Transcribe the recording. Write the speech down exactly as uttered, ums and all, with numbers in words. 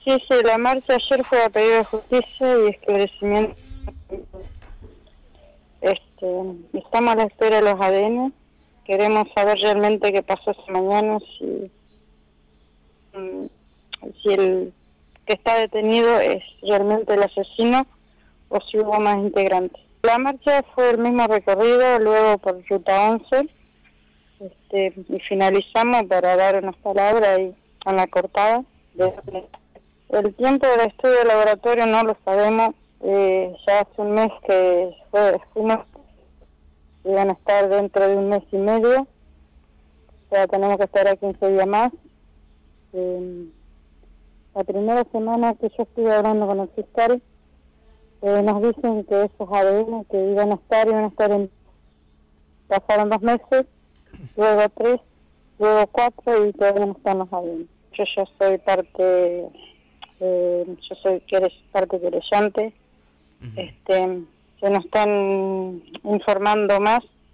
Sí, sí, la marcha ayer fue a pedido de justicia y esclarecimiento. Este, estamos a la espera de los A D N. Queremos saber realmente qué pasó esta mañana, si, si el que está detenido es realmente el asesino o si hubo más integrantes. La marcha fue el mismo recorrido, luego por Ruta once, este, y finalizamos para dar unas palabras ahí en la cortada. De... El tiempo del estudio de laboratorio no lo sabemos, eh, ya hace un mes que fue, fuimos, iban a estar dentro de un mes y medio, o sea, tenemos que estar aquí quince días más. Eh, la primera semana que yo estuve hablando con el fiscal, eh, nos dicen que esos A D N que iban a estar, iban a estar en... Pasaron dos meses, luego tres, luego cuatro y todavía no están los A D N. Yo ya soy parte, eh, yo soy parte querellante, uh-huh. este, se nos están informando más